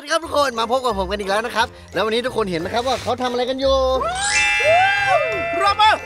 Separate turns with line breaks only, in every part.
ดีครับทุกคนมาพบกับผมกันอีกแล้วนะครับแล้ววันนี้ทุกคนเห็นนะครับว่าเขาทำอะไรกันอยู่รอมา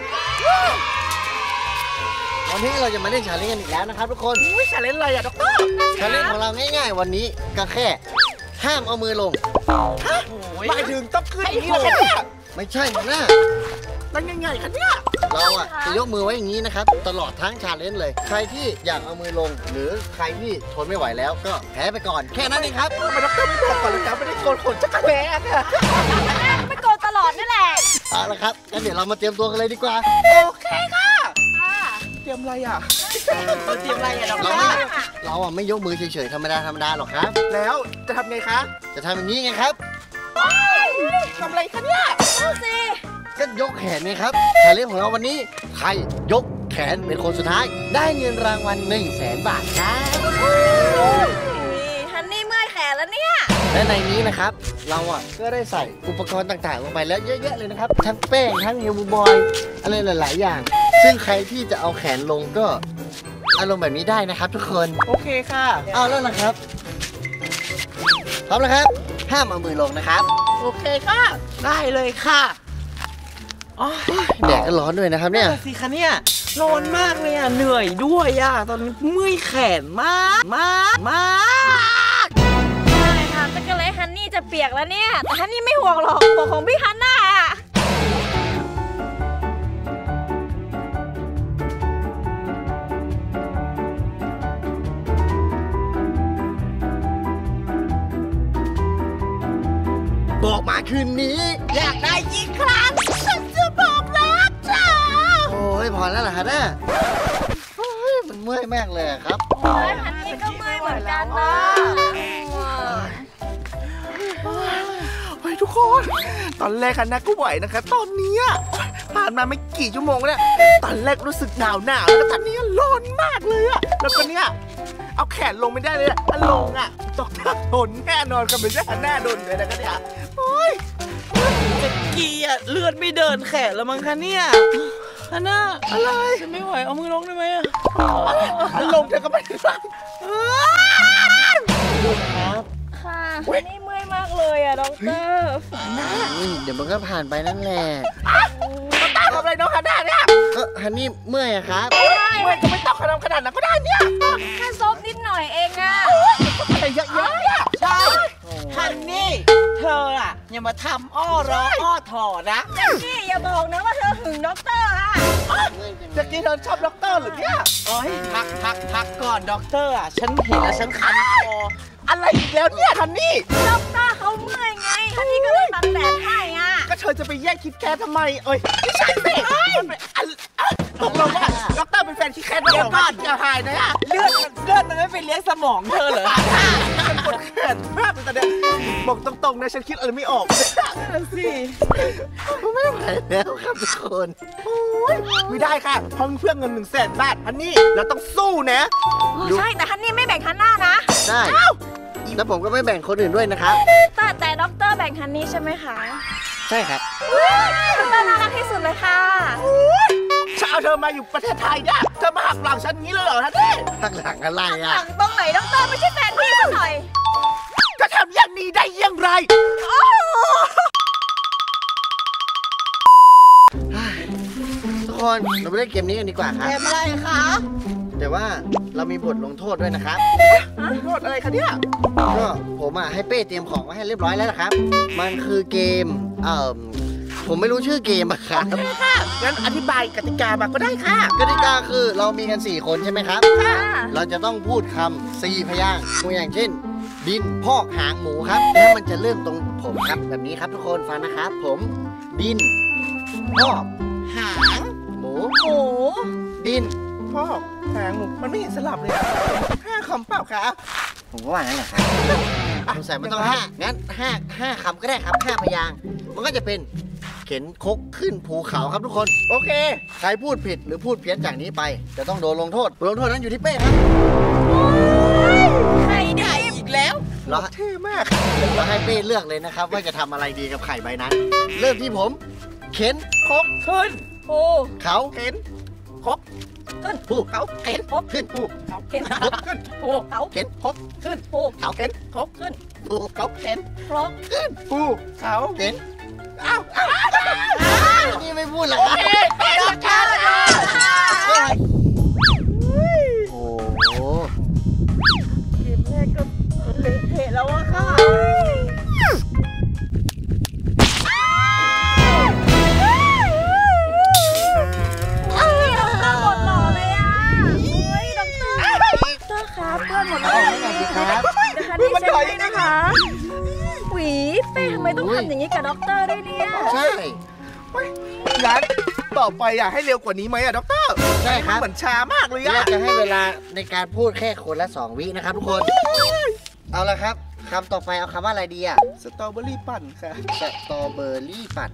วันนี้เราจะมาเล่นชาเลนจ์กันอีกแล้วนะครับทุกคน
ชาเลนจ์อะไรอะด็อกเตอร์
ชาเลนจ์ของเราง่ายๆวันนี้ก็แค่ห้ามเอามือลง
หมายถึงต้องขึ้นอย่างนี้เหรอเนี่ย
ไม่ใช่นะ
นั่นยังไงคะเนี่ย
เราอะจะยกมือไว้อย่างนี้นะครับตลอดทั้งชาเลนจ์เลยใครที่อยากเอามือลงหรือใครที่ทนไม่ไหวแล้วก็แพ้ไปก่อนแค่นั้นเองครับ
ทำไมด็อกเตอร์ไม่บอกก่อนเลยครับไม่ได้โกนขนจักรแล้ค่ะ
ไม่โกนตลอดนั่นแหละ
เอาละครับงั้นเดี๋ยวเรามาเตรียมตัวกันเลยดีกว่า
โอเคค่ะเตรียมอะไรอ่ะเตรียมอะไรอ่ะด็อกเตอร์
เราอะไม่ยกมือเฉยๆธรรมดาหรอกครับ
แล้วจะทำไงคะ
จะทำอย่างนี้ไงครับ
ทำอะไรคะเนี่ย
ดูสิ
ก็ยกแขนไงครับชาเลนจ์ของเราวันนี้ใครยกแขนเป็นคนสุดท้ายได้เงินรางวัล100,000 บาทครับ
ฮันนี่เมื่อยแขนแล้วเนี่ย
และในนี้นะครับเราอ่ะก็ได้ใส่อุปกรณ์ต่างๆลงไปแล้วเยอะๆเลยนะครับทั้งแป้งทั้งเฮลบูบอยอะไรหลายๆอย่างซึ่งใครที่จะเอาแขนลงก็อารมณ์แบบนี้ได้นะครับทุกคน
โอเคค่ะ
เอาแล้วนะครับพร้อมแล้วครับห้ามเอามือลงนะครับ
โอเคค่ะได้เลยค่ะ
แดดก็ร้อนด้วยนะครับเนี่ย
สิคะเนี่ยร้อนมากเลยอ่ะเหนื่อยด้วยอ่ะตอนนี้เมื่อยแขนมาก
ใช่ค่ะจักรเล่ฮันนี่จะเปียกแล้วเนี่ยแต่ฮันนี่ไม่ห่วงหรอกห่วงของพี่ฮันน่า
บอกมาคืนนี้
อยากได้กี่ครั้งฉันจะบอกรักเธอ
โอ้ยพอแล้วเหรอฮะเนี่ยมันเมื่อยมากเลยครับ
ฮันนี่ก็เมื่อยเหมือนกันนะ
เฮ้ยทุกคนตอนแรกนะก็ไหวนะคะตอนนี้ผ่านมาไม่กี่ชั่วโมงแล้วตอนแรกรู้สึกหนาวแล้วตอนนี้ร้อนมากเลยอะแล้วก็เนี่ยเอาแขนลงไม่ได้เลยอะลงอะต้องทนแน่นอนกันไม่ใช่หน้าโดนเลยนะกันเนี่ยโอ้ยจะกี้อะเลือดไม่เดินแขนแล้วมั้งคะเนี่ยฮันน่าอะไรฉันไม่ไหวเอามือลงได้ไหมอะลงเธอก็ไม่ได้ครับ
ค่ะฮันนี่เมื่อยมากเลยอะด็อกเตอร์
เดี๋ยวมันก็ผ่านไปนั่นแหละ
ตาทำอะไรน้องฮันน่าเนี่ย
ก็ฮันนี่เมื่อยอะครับ
เมื่อยก็ไม่ต้องขนาดนั้นก็ได้เนี่ย
แค่ซบนิดหน่อยเองอะ
อะไรเยอะๆเนี่ยใช่ฮันนี่เธออะอย่ามาทำอ้อร้องอ้อถอนะ
นี่อย่าบอกนะว่าเธอหึงด็อกเตอร์อะ
จะกี้เธอชอบด็อกเตอร์หรือเนี่ยโอ้ยพักก่อนด็อกเตอร์อะฉันเห็นแล้วฉันคันคออะไรอีกแล้วเนี่ยฮันนี่
ด็อกเตอร์เขาเมื่อยไงฮันนี่ก็เลยตัดแดดให้อ่ะ
ก็เธอจะไปแย่งคิดแคททำไมเอ้ยไม่ใช่สิตกลงว่าด็อกเตอร์เป็นแฟนคิดแคทเดียวกันจะหายนะเลือดมันไม่ไปเลี้ยงสมองเธอเหรอฉันปวดแขนมากเลยตอนนี้บอกตรงๆนะฉันคิดอะไรไม่ออกนั่นสิ
ไม่ไหวแล้วครับทุกคน
ไม่ได้ค่ะเพราะเพื่อเงิน100,000 บาทฮันนี่เราต้องสู้นะ
ใช่แต่ฮันนี่ไม่แบ่งฮันน่านะ
ได้แล้วผมก็ไม่แบ่งคนอื่นด้วยนะครับ
แต่ด็อกเตอร์แบ่งฮันนี่ใช่ไหมคะ
ใช่ครับ
ด็อกเตอร์น่ารักที่สุดเลยค่ะ
ฉันเอาเธอมาอยู่ประเทศไทยเนี่ยเธอมาหักหลังฉันงี้เลยเหรอฮันนี่
หักหลังอะไรอ่ะ
หักตรงไหนด็อกเตอร์ไม่ใช่แฟนพี่ซะหน่อย
จะทำอย่างนี้ได้ยังไง
ทุกคนเราไปเล่นเกมนี้กันดีกว่าครับ
เกมอะไรคะ
แต่ว่าเรามีบทลงโทษด้วยนะครับ
โทษอะไรคะเนี่ย
ก็ผมให้เป้เตรียมของไว้ให้เรียบร้อยแล้วนะครับมันคือเกมผมไม่รู้ชื่อเกมอะครับ
ค่ะงั้นอธิบายกติกามาก็ได้ค่ะ
กติกาคือเรามีกัน4 คนใช่ไหมครับเราจะต้องพูดคำ4 พยางค์ตัวอย่างเช่นดินพอกหางหมูครับแล้วมันจะเริ่มตรงผมครับแบบนี้ครับทุกคนฟังนะครับผมดินพอก
หาง
หมูดิน
พอกหางหมูมันไม่เห็นสลับเลย5 คำเปล่าคะ
ผมก็ว่างั้นแหละครับสงสัยมันต้อง5งั้น5 คำก็ได้ครับ5 พยางค์มันก็จะเป็นเข็นคกขึ้นภูเขาครับทุกคน
โอเค
ใครพูดผิดหรือพูดเพี้ยนจากนี้ไปจะต้องโดนลงโทษนั้นอยู่ที่เป้ครับ
ไข่ได้
อีกแล้วเท่มาก
เราให้เป้เลือกเลยนะครับว่าจะทำอะไรดีกับไข่ใบนั้นเริ่มที่ผมเข็นคกขึ้น
ภู
เขา
เข็นคก
ขึ้น
ภูเขาเข็นพบขึ้นภูเขา
เข็น
พบขึ้น
ภูเขา
เข็นพบ
ขึ้นภู
เขาเข็น
ครบขึ้น
ภูเขาเข็น
ครบ
ขึ้น
ภูเขา
เข็น
อ้าว
นี่ไม่พูดหรอกครับโอ้โห
เกมแรกก็เละเทะแล้วอะค่ะหมดหล่อเลยอ่ะด็อกเตอร์ครับเพื่อนหมดแล้ว
เอาไม่ไงดีครับ
นะคะนี่เช็คให้นะคะหวีเป้ทำไมต้องทำอย่างนี้กับด็อกเตอร์ด้วยเนี่ย
ใช่
งั้นต่อไปอยากให้เร็วกว่านี้ไหมอะด็อกเตอร์
ใช่ครับ
เหมือนช้ามากเลย
เรา
อะ
จะให้เวลาในการพูดแค่คนละ2 วินะครับทุกคน เอาละครับคำต่อไปเอาคำว่าอะไรดีอ่ะ
สตรอเบอรี่ปั่นค่ะ
สตรอเบอร์รี่ปั่น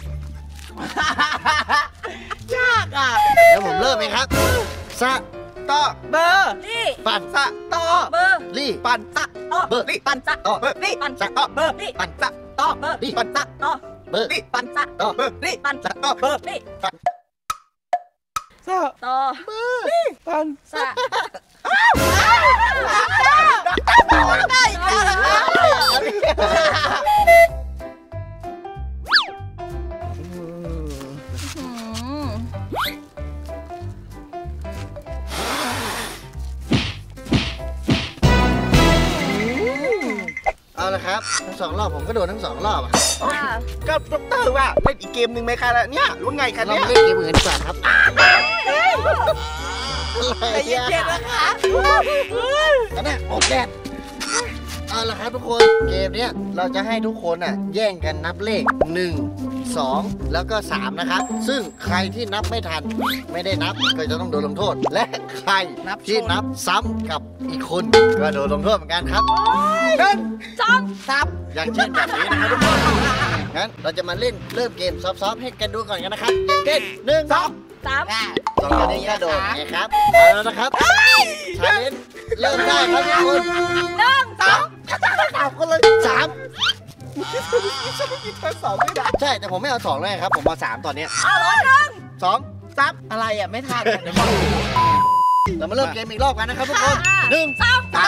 ยากอ่ะ
แล้วผมเริ่มไหมครับส
ต่อเบอร์
นี่
ปั่น
สะต่อ
เบอร์
รี่
ปั่นสะ
ต่อ
เบอร์
ปั่นซะ
ต่อ
เบอร์
นี่ปั่นซะ
ต่อเบอร์
นี่
ปั่นสะ
ต่อเบอร์
รี่
ปั่นสะ
ต่อ
เบอร์
นี่
ปั่นซะ
ต่อ
เบอร์นี่
ปั่นซะ
ต่อเบอร์
นี่
สะ
ต่อ
ปั่น
ซะ
ได้อีกแล้ว
เอาละครับทั้ง2 รอบผมก็โดนทั้ง2 รอบอะ
ค่ะ
ก็ด็อกเตอร์ว่าเล่นอีกเกมหนึ่งไหมคะเนี่ยรู้ไงคะ
เรา
เนี่ย
มาเล่นเกมอื่นดีกว่าครับ
ใจเย็นๆนะคะ
อันนี้ออกแดดเอาละครับทุกคนเกมเนี้ยเราจะให้ทุกคนอ่ะแย่งกันนับเลข 1 2 แล้วก็ 3 นะครับ ซึ่งใครที่นับไม่ทันไม่ได้นับก็จะต้องโดนลงโทษ และใครที่นับซ้ำกับอีกคนก็โดนลงโทษเหมือนกันครับ
สอง
อย่างเช่นแบบนี้นะครับทุกคนงั้นเราจะมาเล่นเริ่มเกมซอฟๆให้กันดูก่อนกันนะครับอย่างเช่น1 2
สาม
2ตัวนี้กระโดดนะครับเอาแล้วนะครับชาเลนจ์เริ่มได้ครับทุกคน 3คนเลย3
เธอสองไม่ได้
ใช่แต่ผมไม่เอา2เลยครับผมเอา3ตอนเนี้ย
เอาร้อยหนึ่ง
2
ซับอะไรอ่ะไม่ทันเดี๋ยวบอก
เรามาเริ่มเกมอีกรอบกันนะครับทุกคน1
สองสาม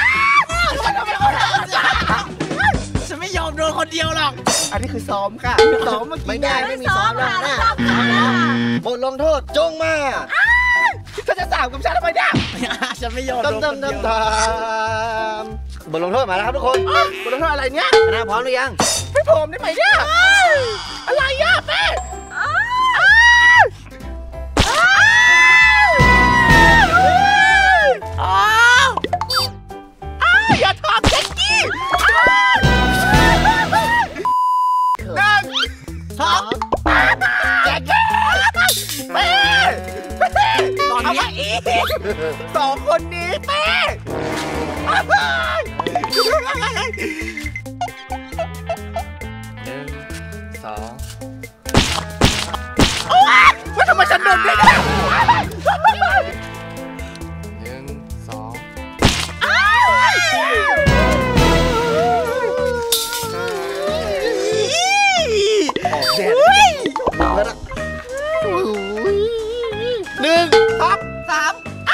ฉันไม่ยอมโดนคนเดียวหรอกอันนี้คือซ้อมค่ะซ้อมเมื่อกี้
ไม่ได้ไม่มีซ้อมแล้วนะบทลงโทษจงมา
เธอจะสามกับฉันทำไมเนี่ยฉันไม่ยอมโดนคนเดียว
บทลงโทษมาแล้วครับทุกคน
บทลงโทษอะไรเนี่ย
นะพร้อมหรือยัง
ไม่พร้อมได้ไหมเนี่ยอะไรอ่ะแม่อย่าทำแจ็คกี้1 2 แจ็คกี้เป้ตอนนี้อีก2 คนนี้เป้ว่าทำไมฉันเดินได้เนี่ย
ออกแดดแล้วนะ1
2 3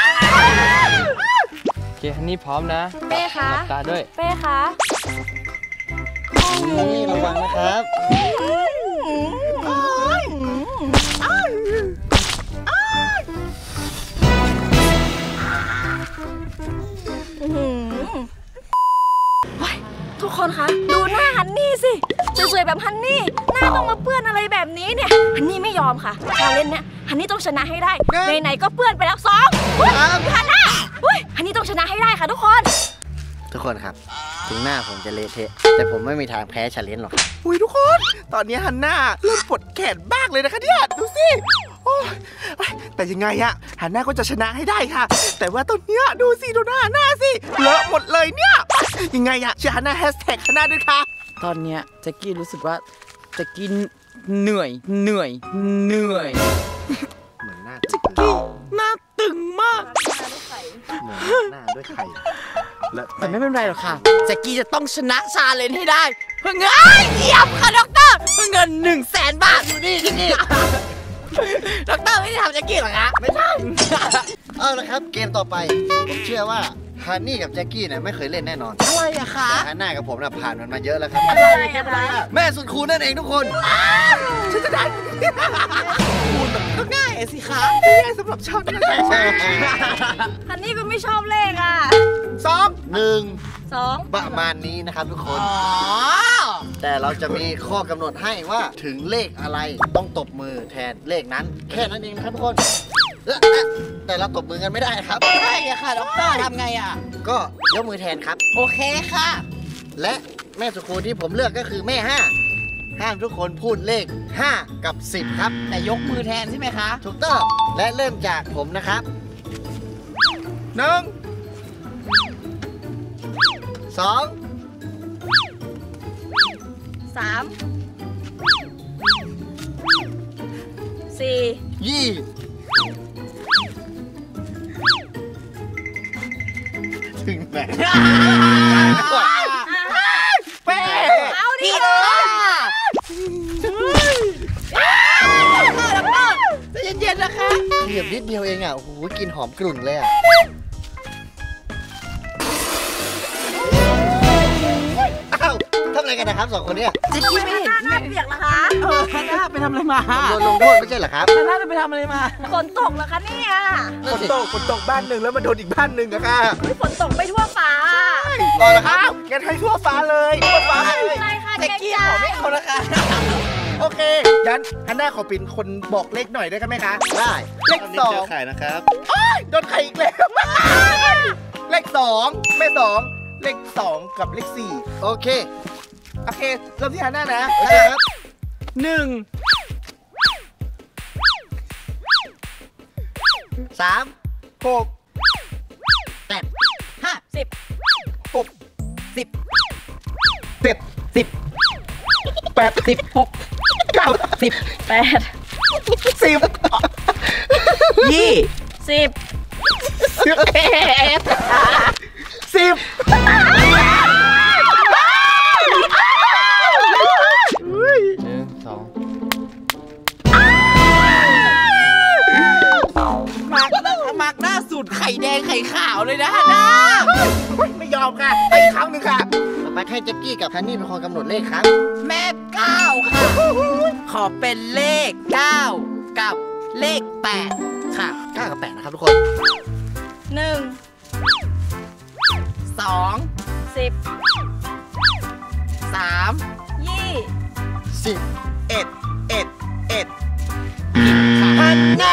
โอเคฮันนี่พร้อมนะ
เป้คะ
หลับตาด้วย
เป้คะ
นี่ระวังนะครับ
ทุกคนคะดูหน้าฮันนี่สิสวยๆแบบฮันนี่หน้าต้องมาเปื้อนอะไรแบบนี้เนี่ยฮันนี่ไม่ยอมค่ะชาเลนจ์เนี่ยฮันนี่ต้องชนะให้ได้ไหนๆก็เปื้อนไปแล้ว2ฮันน่าฮันนี่ต้องชนะให้ได้ค่ะทุกคน
ทุกคนครับถึงหน้าผมจะเละเทะแต่ผมไม่มีทางแพ้ชาเลนจ์หรอกครับ
อุ้ยทุกคน ตอนนี้ฮันน่าเริ่มปวดแขนบ้างเลยนะคะเนี่ยดูสิโอ้ยแต่ยังไงอะฮันน่าก็จะชนะให้ได้ค่ะ แต่ว่าตอนเนี้ยดูสิดูหน้าสิเลอะหมดเลยเนี่ยยังไงอะเชื่อฮันน่าแฮชแท็กฮันน่าด้วยค่ะ
ตอนเนี้ยแจ็คกี้รู้สึกว่าแจ็คกี้เหนื่อยเหนื่อย
เหมือนหน้า
แจ็คกี้หน้าตึงมาก
เหมือนหน้าด้วยไข่และ
แต่ไม่เป็นไรหรอกค่ะแจ็คกี้จะต้องชนะชาเลนจ์ให้ได้เพื่อเงินเยี่ยมค่ะด็อกเตอร์เพื่อเงิน100,000 บาทอยู่นี่ที่นี่ด็อกเตอร์ไม่ได้ทำแจ็คกี้หรอคะ
ไม่ใช่ เอาละครับเกมต่อไปผมเชื่อว่าฮันนี่กับแจ็คกี้เนี่ยไม่เคยเล่นแน่นอน
อะไรอะคะ
แต่ฮันน่ากับผมน่ะผ่านมันมาเยอะแล้วครับ
อะไรอะคะ
แม่สุดคูลนั่นเองทุกคน
ฉันจะได้
คูณแบบก็ง่ายสิคะ
ง่ายสำหรับฉันนะ
ฮันนี่ก็ไม่ชอบเลขอ่ะ
หนึ่ง
2
ประมาณนี้นะครับทุกคน
อ๋อ
แต่เราจะมีข้อกำหนดให้ว่าถึงเลขอะไรต้องตบมือแทนเลขนั้น แค่นั้นเองนะครับทุกคนแต่เราตบมือกันไม่ได้ครับ
ใช่อะค่ะด็อกเตอร์ทำไงอะ
ก็ยกมือแทนครับ
โอเคค่ะ
และแม่สุคูที่ผมเลือกก็คือแม่5ห้ามทุกคนพูดเลข 5 กับ 10 ครับ
แต่ยกมือแทนใช่ไหมคะ
ถูกต้องและเริ่มจากผมนะครับ
หนึ่ง
2
3 4
ยี่ถึงไหน
แปด
เอาดิ
ผิดค่ะจะเย็นๆนะคะ
เหยียบนิดเดียวเองอ่ะโอ้โหกลินหอมกลุ่นเลยอ่ะอ้าวทำอะไรกันนะครับสองคนเนี่ย
แจ็คกี้ไม่เห็น
หน้าเปียกเหรอคะ
ฮันน่าไปทำอะไรมา
ผมโดนลงโทษไม่ใช่เหรอครับ
ฮันน่าจะไปทำอะไรมา
ฝนตกเหรอคะเนี่ย
ฝนตกบ้านหนึ่งแล้วมาโดนอีกบ้านหนึ่งอะค่ะ
ฝนตกไปทั่วฟ้า
พอแล้วครับ
งั้นให้ทั่วฟ้าเลยทั่วฟ้าเลย
ใช่ค่ะ
แจ็คกี้ขอไม่เอานะคะ
โอเคงั้นฮันน่าขอเป็นคนบอกเลขหน่อยได้ไหมคะ
ได้
เลขสอง
ขายนะครับ
โดนไข่อีกแล้ว เลขสองแม่สองเลขสองกับเลขสี่
โอเค
โอเคเริ่มที่ฮันน่านะ
โอเคครับ
หนึ่ง
3
หก
10
หก
10
เจ็ด
10
แปด
16
เก้า
8
สิบ
ยี่
10
สิบเอ็ดสิบ
มาร์กหน้าสูตรไข่แดงไข่ขาวเลยนะฮันน่า
ไม่ยอมค่ะไปอีกครั้งหนึ่งค่ะ
ต่อไปให้แจ็คกี้กับฮันนี่เป็นคนกำหนดเลขครับ
แม่9ค่ะ ขอเป็นเลข 9 กับเลข 8 ค่ะ
9 กับ 8 นะครับทุกคน
1
2
10
3
10
เอ็ด
ฮันน่า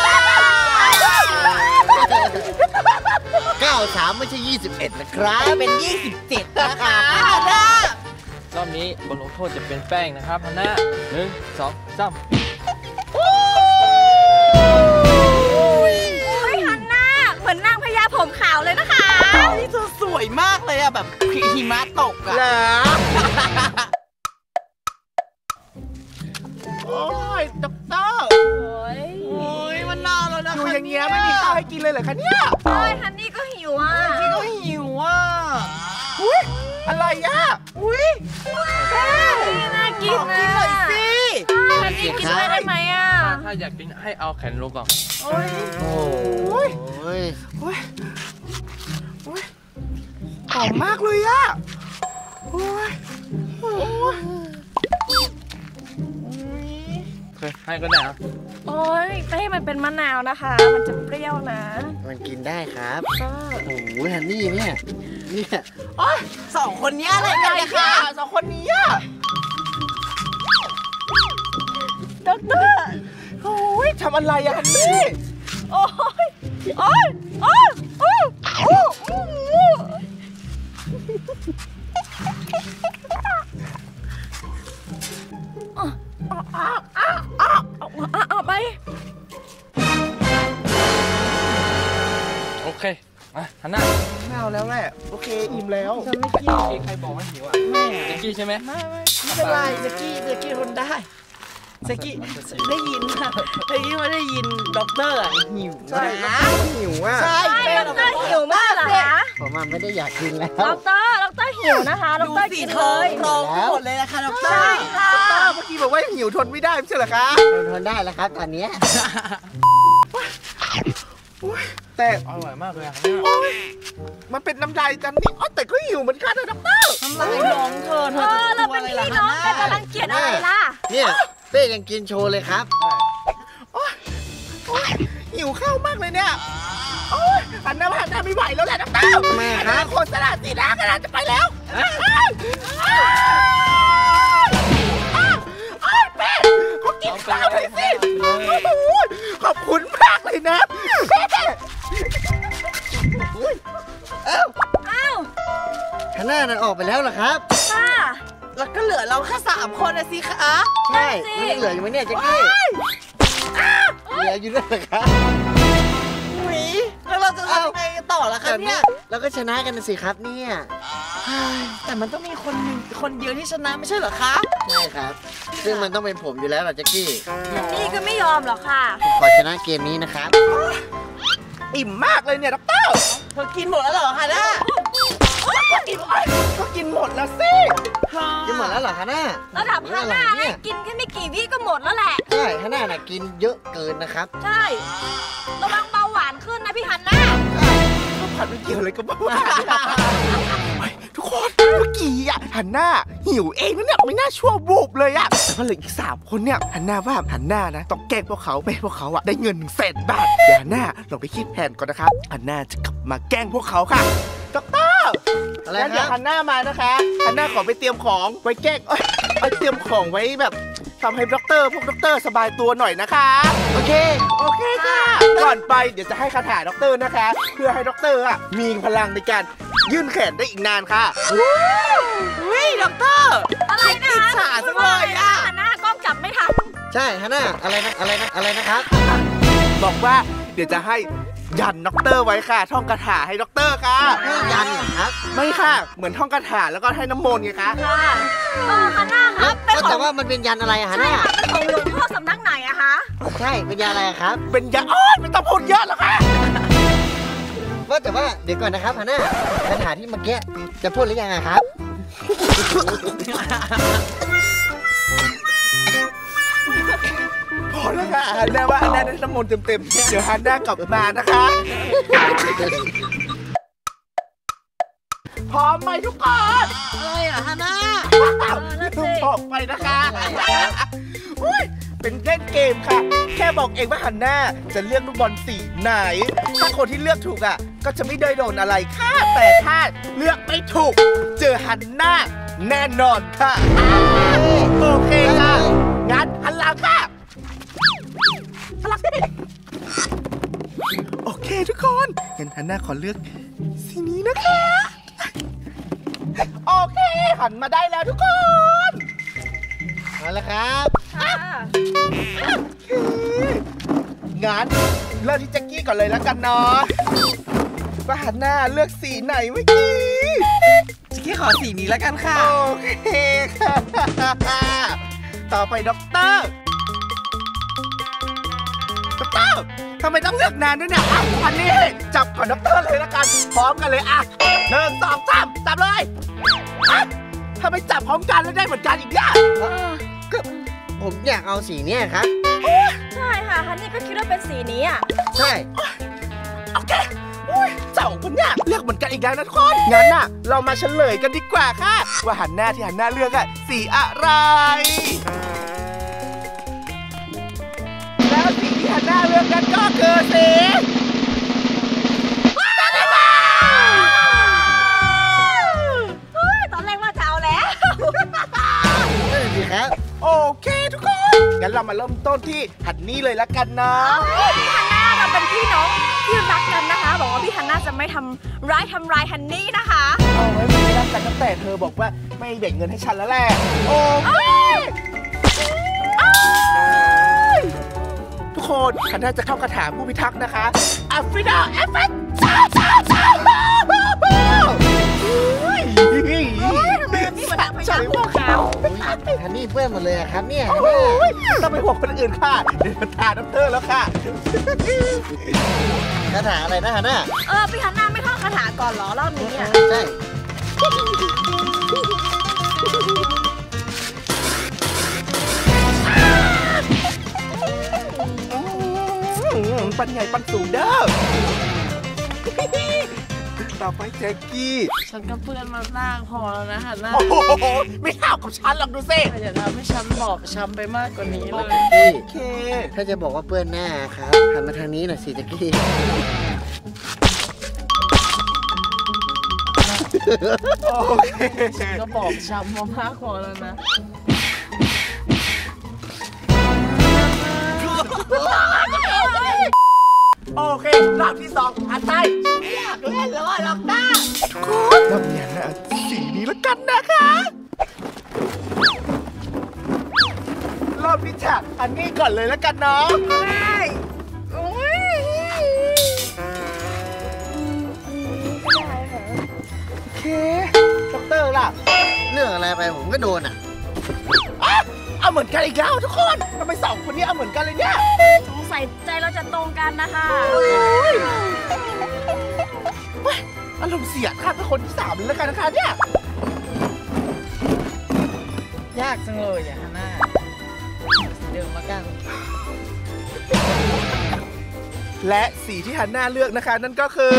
93 ไม่ใช่ 21 นะครับ
เป็น 27 นะคะฮันน่าร
อบนี้บทลงโทษจะเป็นแป้งนะครับฮันน่า1 2 3
เฮ้ยฮันน่าเหมือนนางพญาผมขาวเลยนะคะ
นี่เธอสวยมากเลยอะแบบหิมะตกอะ
เหรอโอ้ยด็อกเตอร์
โอ้ย
โอ้ยมันนานแล้วนะ
อยู่อย่างเงี้ยไม่มีข้าวให้กินเลยเหรอคะเนี่ย
โอ้ยฮันนี่ก็หิวอ่ะ
พี่ก็หิวอ่ะ
อุ้ยอะไรอ่ะอุ้ย
น่ากิน
ขอกิ
อ่ะ
นหน่อยสิ
ฮันนี่กินด้วยได้ไหมอ่ะ
ถ้าอยากกินให้เอาแขนลงก่อน
โอ้ย
โอ้ย
อุ้ยหอมมากเลยอ่ะโอ้ยโอ้ย
เคยให้ก็ได้ครับ
โอ้ยไม่ให้มันเป็นมะนาวนะคะ มันจะเปรี้ยวนะ
มันกินได้ครับ
ก็
โอ้โหฮันนี่เนี่ย
โอ๊ยสองคนนี้อะไรกันเนี่ยคะ
สองคนนี้อ่ะ
ด็อกเตอร์
โอ้ยทำอะไรอ่ะฮันนี่
โอ้ยโอ้ยโอ้ยโอ้ยโอ้ยเอาไป
โอเคมาฮันน่า
ไม่เอาแล้วแหละโอเคอิ่มแล้ว
ฉันไม่กิน
ใครบอกว่าหิวอ่ะ
แม่
แจ็คกี้ใช่ไหม
ไม่เป็นไรเจ๊กี้ทนได้เจ๊กี้ได้ยินค่ะเจ๊กี้ไม่ได้ยินด็อกเตอร์อะหิว
ใช่
นะ
หิวอ่ะ
ใช่
ใช่
แม่
ด็อกเตอร์หิวมากเหรอคะ
ผมมันไม่ได้อยากกินแล้ว
ด็อกเตอร์หิวนะคะด็อก
ดู
เตอร์
สี
กิน
ท
เล
อง
ย
ทองหมดเลยนะคะด็อกเตอ
ใช่
ร์
ค่ะด็อกเตอร์เมื่อ
กี้บอกว่าหิวทนไม่ได้ไม่ใช่เหรอคะ
ทนได้แล้วครับตอนนี้
แต่
อร่อยมากเลยฮันน่า
โอ๊ยมันเป็นน้ำลายจันนี่แต่ก็หิวเหมือนกันนะด็อกเตอร์
ทำไรน้องเธอ
เออเราเป็นพี่น้องกันจะรังเกียจอะไรล่ะ
เนี่ยเป้ยังกินโชว์เลยครับ
โอ๊ยหิวข้าวมากเลยเนี่ยโอ๊ยหันหน้าไม่ไหวแล้วแหละด็อกเตอร์
ทำไมครับ
โฆษณาสีน้ากระดาษจะไปแล้วเป้เขากินข้าวไปสิขอบคุณมากเลยนะเอ้า
อ้าว
ฮันน่านั้นออกไปแล้วเหรอครับ
ค่ะ
แล้วก็เหลือเราแค่3 คนนะสิคะ
ใช่มันยังเหลืออยู่ไหมเนี่ยแจ็คกี้เหลืออยู่ด้วยเหรอครับ
อุ๊ยแล้วเราจะทำไงต่อล่ะคะ
แบบ
เนี่
เนี้
ย
ยเราก็ชนะกันนะสิครับเนี่ย
แต่มันต้องมีคนเดียวที่ชนะไม่ใช่เหรอคะ
ใช่ครับ ซึ่งมันต้องเป็นผมอยู่แล้วเหรอแจ็คกี้
นี่ก็ไม่ยอมหรอกค่ะ
ผมขอชนะเกมนี้นะครับ
อิ่มมากเลยเนี่ยด็อกเตอร์
เธอกินหมดแล้วเหรอคะน่า
ก็กินหมดแล้วสิ
กินหมดแล้วเหรอฮันน่า
ระดับฮันน่า
เนี่
เนี่ย ยกินแค่ไม่กี่วิก็หมดแล้วแหละ
ใช่ฮันน่าน่ะกินเยอะเกินนะครับ
ใช่ระวังเบาหวานขึ้นนะพี่ฮันน่า
ข้าวผัดไม่เกี่ยวอะไรกับบ้าทุกคนเมื่อกี้อ่ะฮันน่าหิวเองนะเนี่ยไม่น่าชั่ววูบเลยอ่ะแต่ว่าเหลืออีก3 คนเนี่ยฮันน่าว่าฮันน่านะต้องแกล้งพวกเขาไม่ให้พวกเขาอ่ะได้เงิน100,000 บาทเดี๋ยวฮันน่าลองไปคิดแผนก่อนนะครับฮันน่าจะกลับมาแกล้งพวกเขาค่ะด็อกเตอร์
อะไร
งั้น
ค
เดี๋
รั
ยว
บ
ฮันน่ามานะคะฮันน่าขอไปเตรียมของไว้แกล้งเตรียมของไว้แบบทำให้พวกด็อกเตอร์สบายตัวหน่อยนะคะ
โอเค
โอเคค่ะ ก่อนไปเดี๋ยวจะให้คาถาด็อกเตอร์นะคะ เพื่อให้ด็อกเตอร์อ่ะมีพลังในการยื่นแขนได้อีกนานค่ะ
วิด็อกเตอร์
อะไรนะ
อิจฉาจังเลยอะ
ฮันน่ากล้องจับไม่ทัน
ใช่ฮันน่าอะไรนะครับ
บอกว่าเดี๋ยวจะให้ยันด็อกเตอร์ไว้ค่ะ ท่องคาถาให้ด็อกเตอร์ค่ะ
ให้ยันเหรอครับ
ไม่ค่ะ เหมือนท่องคาถาแล้วก็ให้น้ำมนต์ไงคะ
ค่ะฮันน่าค
แล้
รั
ว
บเป็นขอ
แต่
ง
ว่ามันเป็นยันอะไรอะฮัน
ใช่
น่า
ค่ะเป็นของหลวงพ่อสำนักไหนอะคะ
ใช่เป็นยันอะไรอะครับ
เป็นยาไม่ต้องพูดเยอะหรอกค่ะ
ว่าแต่ว่าเดี๋ยวก่อนนะครับฮันน่าคาถาที่เมื่อกี้จะพูดหรือยังอะครับ
พอแล้วค่ะฮันน่าว่าฮันน่าได้น้ำมนต์เต็มๆเดี๋ยวฮันน่ากลับมานะคะพร้อมไหมทุกคน
อะไรอ่ะฮาน่า
ลืมบอกไปนะคะอุ๊ยเป็นเล่นเกมค่ะ แค่บอกเองว่าฮันน่าจะเลือกลูกบอลสีไหน ถ้าคนที่เลือกถูกอ่ะ ก็จะไม่ได้โดนอะไรค่ะ แต่ถ้าเลือกไม่ถูก เจอฮันน่าแน่นอนค่ะ โอเคค่ะ งั้นหันหลังค่ะหันหลังดิโอเคทุกคนงั้นฮันน่าขอเลือกสีนี้นะคะ โอเค หันมาได้แล้วทุกคน
เอาละครับ
ค่ะ
งั้นเริ่มที่แจ็คกี้ก่อนเลยแล้วกันเนาะว่าหันหน้าเลือกสีไหนเมื่อกี้
จะแค่ขอสีนี้แล้วกันค่ะ
โอเคค่ะต่อไปด็อกเตอร์ทำไมต้องเลือกนานด้วยเนี่ยอ่ะอันนี้จับก่อนด็อกเตอร์เลยแล้วกันพร้อมกันเลยอ่ะ1 2 3จับเลยอ่ะถ้าไม่จับพร้อมกันแล้วได้เหมือนกันอีกเนี่ย
ก็ผมอยากเอาสีเนี้ยครับ
ใช่ค่ะฮันนี่ก็คิดว่าเป็นสีนี้อะ
ใช่
โอเคอุ้ยเจ้าคนเนี่ยเลือกเหมือนกันอีกแล้วนะทุกคนงั้นน่ะเรามาเฉลยกันดีกว่าค่ะ ว่าหันหน้าที่หันหน้าเลือกอะสีอะไร แล้วสีที่หันหน้าเลือกกันก็คือสี
เฮ้ยตอนแรกว่าจะเอาแล้ว
นั่นสิครับ
โอเคทุกคน งั้นเรามาเริ่มต้นที่หันนี่เลยละกันเนาะ
พี่ฮันน่าเราเป็นพี่น้องที่รักกันนะคะ บอกว่าพี่ฮันน่าจะไม่ทำร้ายฮันนี่นะคะ
เอาไว้ไม่รักกันตั้งแต่เธอบอกว่าไม่แบ่งเงินให้ฉันแล้วแหละ โอเคทุกคนฉันน่าจะเข้าคาถาผู้พิทักษ์นะคะอัฟริดาเอฟเฟก
ทำไมพี่เหมือนนางพญาภูเขา
ฮันนี่เปื้อนหมดเลยอะครับเนี่ย
โอ้ยต้องไปห่วงคนอื่นค่ะ เดี๋ยวทาน้ำเตอร์แล้วค่ะ
คาถาอะไรนะฮันน่า
พี่ฮันน่าไม่ท่องคาถาก่อนเหรอรอบนี้อ่ะ
ใช่
โปันใหญ่ปันสูงเด้อต่อไปแจ็คกี้
ฉันก็เพื่อนมามากพอแล้วนะฮันน่า
โอ้โหไม่เท่ากับฉันหรอกดูสิ
อย่าทำให้ฉันบอบช้ำไปมากกว่านี้เลย
พี่
โอเค
ถ้าจะบอกว่าเปื้อนหน้าครับหันมาทางนี้หน่อยสิแจ็คกี้
โอเค
ก็บอบช้ำมามากพอแล้วนะ
โอเครอบที่2อันใต้อยากเล่นแล้วอ่ะล็อกด้ารอบนี้นะสีนี้แล้วกันนะคะรอบนี้จ้ะอันนี้ก่อนเลยแล้วกันเนาะโอเคด็อกเตอร์ล่ะ
เรื่องอะไรไปผมก็โดนอ่ะ
เอาเหมือนกันอีกแล้วทุกคนทำไม2คนนี้เอาเหมือนกันเลยเนี่ย
สงสัยใจเราจะตรงกันนะคะ
อารมณ์เสียข้าเป็นคนที่3เลยแล้วกันนะคะเนี่ย
ยากจังเลยอ่ะฮันน่าสีเดิมมากัน
และสีที่ฮันน่าเลือกนะคะนั่นก็คือ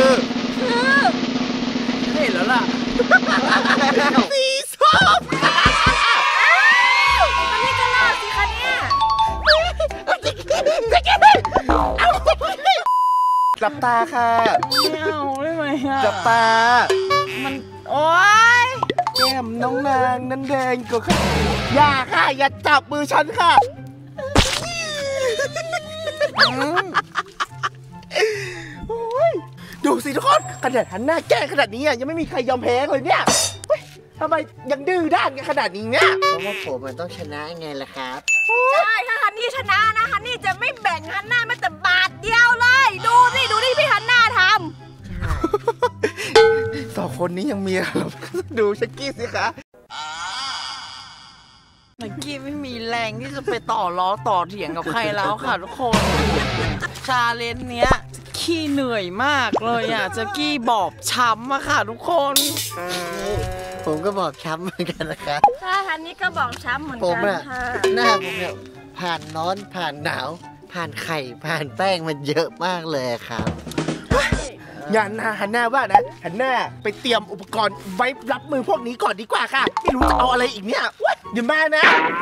เห็นแล้วล่ะ สีส้ม
อันนี้ก็รอดสิคะเนี่ย
หลับตาค่ะ
ไม่เอาได้ไหมอ่ะ
หลับตา
มันโอ๊ย
แก้มน้องนางนั้นแดงกว่าค่ะอย่าค่ะ อย่าจับมือฉันค่ะโอ้ยดูสิทุกคนขนาดหันหน้าแกล้งขนาดนี้ยังไม่มีใครยอมแพ้เลยเนี่ยเฮ้ยทำไมยังดื้อด้านกันขนาดนี้เนี่ย
เพราะว่าผมมันต้องชนะไงล่ะครับ
ใช่ถ้าฮันนี่ชนะนะฮันนี่จะไม่แบ่งฮันน่าแม้แต่บาทเดียวเลย ดูสิดูที่พี่ฮันน่าท
2 คนนี้ยังมีอารมณ์ดูชักกี้สิคะ
นักกี้ไม่มีแรงที่จะไปต่อล้อต่อเถียงกับใครแล้วค่ะทุกคน ชาเลนจ์เนี้ยขี้เหนื่อยมากเลยอ่ะจะกี้บอบช้ำอะค่ะทุกคน
ผมก็บอกช้ำเหมือนกันนะครับ
ำใช่ฮันนี่ก็บอกช้ำเหมือน
ผม
กัน
อะ
ค่ะ
หน้าผมเนี่ยผ่านร้อนผ่านหนาว ผ่านไข่ผ่านแป้งมันเยอะมากเลยครับ
อย่านะหันหน้าว่านะหันหน้าไปเตรียมอุปกรณ์ไว้รับมือพวกนี้ก่อนดีกว่าค่ะ ไม่รู้จะเอาอะไรอีกเนี่ยว้ยเดี๋ยวมานะ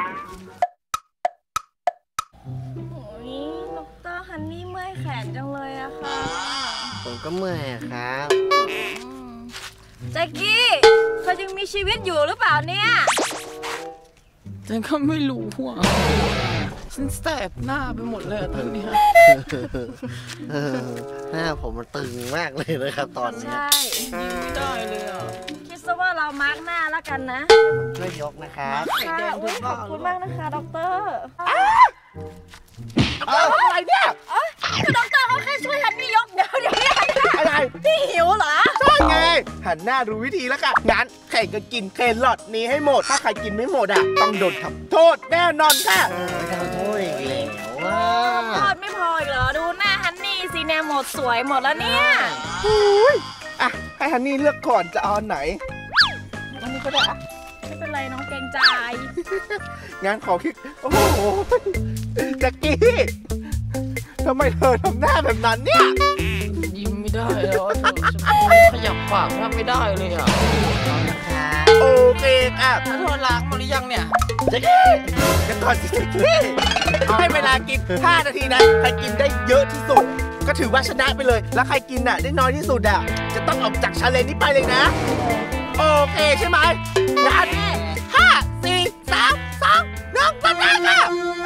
โอ้ยดร.ฮันนี่เมื่อยแขนจังเลยอะค่ะ
ผมก็เมื่อยอะครับ
แจ็คกี้เธอยังมีชีวิตอยู่หรือเปล่าเนี่ย
ฉันก็ไม่รู้อ่ะฉันแสบหน้าไปหมดเลยอะตอนเนี้ย
หน้าผมมันตึงมากเลยนะครับตอนนี้
ใช่
ยิ้มไม่ได้เลยอ่ะ
คิดซะว่าเรามาร์กหน้าแล้วกันนะ
ช่วยยกนะครับ
ไข่แดง
อุ๊ย
เธอ
ข
บ้า
อบคุณมากนะคะดร.
เอาอะไรเนี่ย
คือดร.เขาแค่ช่วยฮันนี่ยกเดี๋ยวเนี่ย
อะไร
พี่หิวเหรอ
ใช่ไงหันหน้ารู้วิธีแล้วค่ะงั้นแข่งกันกินเคลอดนี้ให้หมด ถ้าใครกินไม่หมดอ่ะต้องโดนทำโทษแน่นอนค่ะ
ไม่ทำโทษอีกแล้วว่า
ทอดไม่พออีกเหรอ ดูหน้าฮันนี่สิแนวหมดสวยหมดแล้วเนี่ย
อุ้ยอ่ะให้ฮันนี่เลือกก่อนจะเอาอันไหนอันนี้ก็ได้อะ
ไม่เป็นไรน้องเกรงใจ
งั้นขอคิดโอ้โหแจ็คกี้ทำไมเธอทำหน้าแบบนั้นเนี่ย
ยิ้มไม่ได้แล้วอะขยับปากแทบไม่ได้เลยอ่ะ
โอเคอ่ะ
ถ้าเธอล้างมาหรือยังเนี่ย
แจ็คกี้เดี๋ยวก่อนสิแจ็คกี้ให้เวลากิน5 นาทีนะใครกินได้เยอะที่สุด ก็ถือว่าชนะไปเลย แล้วใครกินอ่ะได้น้อยที่สุดอ่ะจะต้องออกจากชาเลนจ์นี้ไปเลยนะ โอเคใช่ไหมงั้น5 4 3 2 1ตั้งแต่ค่ะ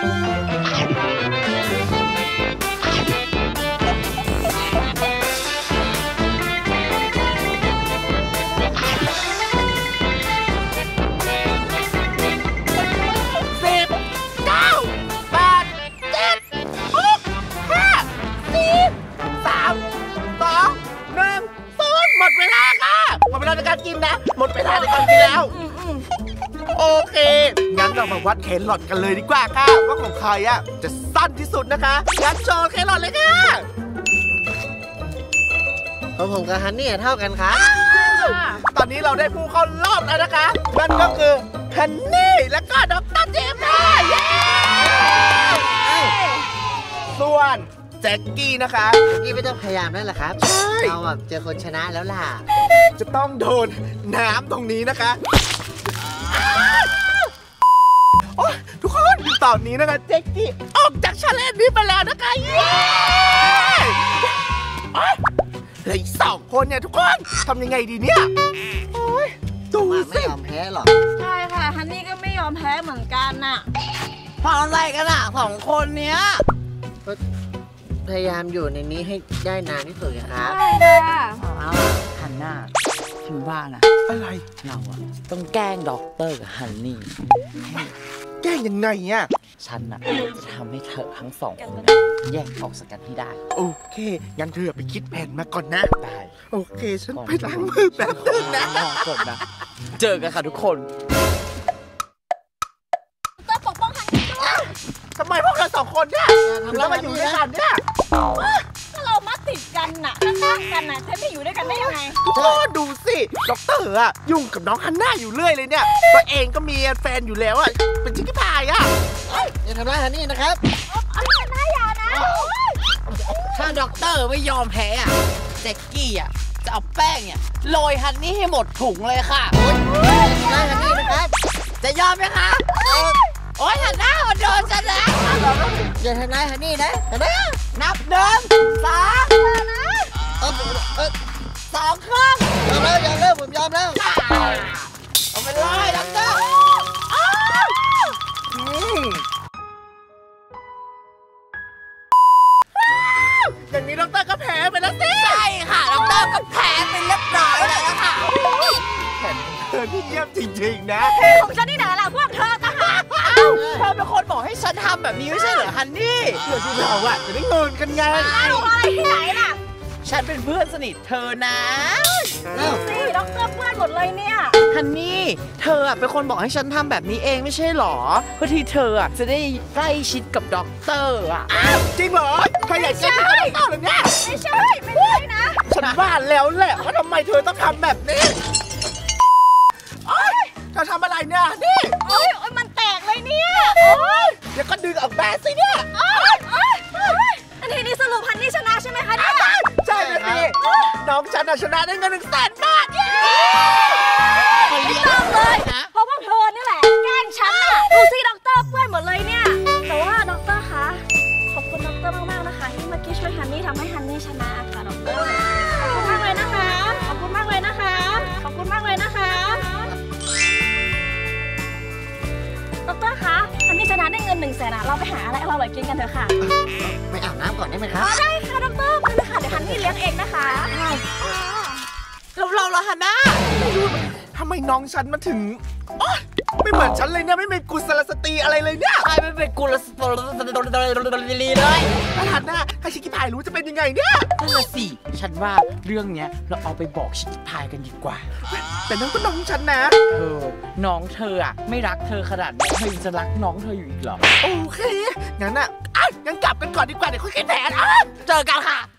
กินนะหมดเวลาในการกินแล้ว โอเค งั้นเรามาวัดแครอทกันเลยดีกว่าค่ะว่าของใครอ่ะจะสั้นที่สุดนะคะงั้นโชว์แครอทเลยค่ะ
เพราะผมกับฮันนี่เท่ากันครับ
ตอนนี้เราได้ผู้เข้ารอบแล้วนะคะนั่นก็คือฮันนี่และก็ดร. เจมส์ค่ะเย้ส่วนแจ็คกี้นะคะ
นี่ไม่ต้องพยายามแล้วล่ะครับ
ใช่
เราอะเจอคนชนะแล้วล่ะ
จะต้องโดนน้ำตรงนี้นะคะโอ๊ยทุกคนตอนนี้นะคะแจ็คกี้ออกจากชาเลนจ์นี้ไปแล้วนะคะเย้โอ๊ยเหลืออีก2 คนเนี่ยทุกคนทำยังไงดีเนี่ยโอ๊ยดู
ว่าไม่
สิ
ยอมแพ้หรอก
ใช่ค่ะฮันนี่ก็ไม่ยอมแพ้เหมือนกันน่ะ
ทำอะไรกันอ่ะ2 คนเนี้ย
พยายามอยู่ในนี้ให้ได้นานที่สุดนะครับ
ใช่ค่ะ
เอาฮันน่าฉันว่านะ
อะไร
เราอะต้องแกล้งด็อกเตอร์กับฮันนี่
แกล้งยังไงอ่ะ
ฉันอะจะทำให้เธอทั้ง2 คนแยกออกจากกันให้ได้
โอเคงั้นเธอไปคิดแผนมาก่อนนะ
ได้
โอเคฉันไปล้างมือแป๊บนึงนะ
ก่อนนะ เจอกันค่ะทุกคน
ต้องปกป้องฮันนี่ด้วย
ทำไมพวกเรา2 คนเนี่ยถึงต้องมาอยู่ด้วยกันเนี่ย
ถ้าเรามาติดกันน่ะข้างๆกันน่ะจะไม่อยู่ด้วยกันได้ยังไง
ทุกคนดูสิด็อกเตอร์อะยุ่งกับน้องฮันน่าอยู่เรื่อยเลยเนี่ยตัวเองก็มีแฟนอยู่แล้วอะเป็นชิคกี้พายอะ
อย่าทำร้ายฮันนี่นะครับ
ฮันน่าอย่านะ
ถ้าด็อกเตอร์ไม่ยอมแพ้อะแจ็คกี้อะจะเอาแป้งเนี่ยโรยฮันนี่ให้หมดถุงเลยค่ะ
อย่าทำร้ายฮันนี่นะครับ
จะยอมไหมคะ โอ๊ยฮันน่ามันโดนฉันแล้ว
อย่าทำร้ายฮันนี่นะฮันน่า
นับ1 2 2 ครึ่ง
ยอมแล้วผมยอมแล้ว
เอาไปเลยด็อกเตอร์
อย่างนี้ด็อกเตอร์ก็แพ้ไปแล้วสิ
ใช่ค่ะด็อกเตอร์ก็แพ้ไปเรียบร้อยแล้วค่ะ
แผนของเธอที่เยี่ยมจริงๆนะ
ของฉันนี่ไหนล่ะพวกเธอต่างหาก
เอ้าเธอเป็นคนบอกให้ฉันทำแบบนี้ไม่ใช่เหรอฮันนี่
เพื่อที่เราอะจะได้เงินกันไง
เอาอะไรที่ไหนล่ะ
ฉันเป็นเพื่อนสนิทเธอนะ
สิด็อกเตอร์เพื่อนหมดเลยเนี่ย
ฮันนี่ เธอเป็นคนบอกให้ฉันทำแบบนี้เองไม่ใช่เหรอ เพื่อที่เธอจะได้ใกล้ชิดกับด็อกเตอร์อะ
จริงเหรอเธออยากจะเป็นด็อกเตอร์เหรอเนี่ย
ไม่ใช่ไม่ใช่นะ
ฉันว่าแล้วแหละว่าทำไมเธอต้องทำแบบนี้โอ๊ยเธอทำอะไรเนี่ยนี่
โอ๊ยมันแตกเลยเนี่ยโอ๊ย
เดี๋ยวก็ดึงออกมาสิเนี่ย
โอ๊ยอันทีนี้สรุปฮันนี่ชนะใช่ไหมคะเนี่ย
ใช่เลยสิน้องฉันอะชนะได้เงิน100,000 บาท
ไม่ต้องเลยเพราะพวกเธอนี่แหละแกล้งฉันน่ะดูสิด็อกเตอร์เพื่อนหมดเลยเนี่ย แต่ว่าด็อกเตอร์คะขอบคุณด็อกเตอร์มากๆนะคะที่เมื่อกี้ช่วยฮันนี่ทำให้ฮันนี่ชนะค่ะด็อกเตอร์ขอบคุณมากเลยนะคะขอบคุณมากเลยนะคะขอบคุณมากเลยนะคะด็อกเตอร์คะฮันนี่ชนะได้เงิน100,000เราไปหาอะไรอร่อยๆกินกันเถอะค่ะ
ไปอาบน้ำก่อนได้ไหมครับ
ได้ค่ะด็อกเตอร์ไปเลยค่ะเดี๋ยวฮันนี่เลี้ยงเองนะคะ
เราฮันน่า
ทำไมน้องฉันมาถึงโอ๊ยไม่เหมือนฉันเลยเนี่ยไม่มีกุศลสตรีอะไรเลยเนี่ย
ใครไม่เป็นกุลสตรีเลย
ถ้าทันนะถ้าชิคกี้พายรู้จะเป็นยังไงเนี่ย
นั่นน่ะสิ ฉันว่าเรื่องเนี้ยเราเอาไปบอกชิคกี้พายกันดีกว่า
แต่น้องก็น้องฉันนะ
น้องเธออะไม่รักเธอขนาดนี้เธอยังจะรักน้องเธออยู่อีกเหรอ
โอเคงั้นอ่ะงั้นกลับกันก่อนดีกว่าเดี๋ยวค่อยคิดแผน
เจอกันค่ะ